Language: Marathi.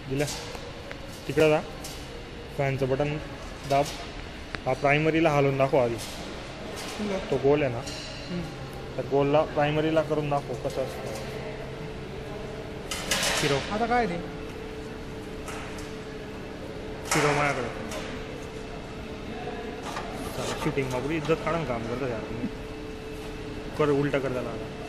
दिल्या तिकडं जा, फॅनचं बटन दाब, हा प्रायमरीला हलवून दाखव आधी, तो गोल आहे ना तर गोलला प्रायमरीला करून दाखव कसं असतं. फिरव आता काय ते फिरव माझ्याकडे. शूटिंग बाबू इज्जत काढून काम करतो यार तुम्ही. कर उलटा कर त्याला.